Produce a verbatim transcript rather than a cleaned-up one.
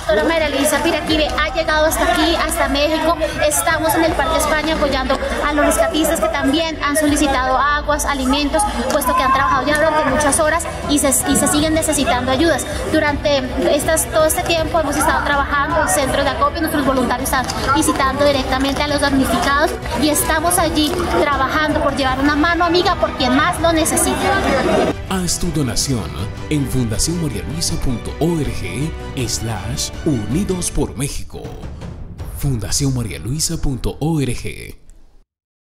doctora María Luisa Piraquive ha llegado hasta aquí, hasta México. Estamos en el Parque España apoyando a los rescatistas que también han solicitado aguas, alimentos, puesto que han trabajado ya durante muchas horas y se, y se siguen necesitando ayudas. Durante estas, todo este tiempo hemos estado trabajando en centros de acopio, nuestros voluntarios están visitando directamente a los damnificados y estamos allí trabajando por llevar una mano amiga por quien más lo necesita. Haz tu donación en fundación maría luisa punto org slash unidos por México. fundación maría luisa punto org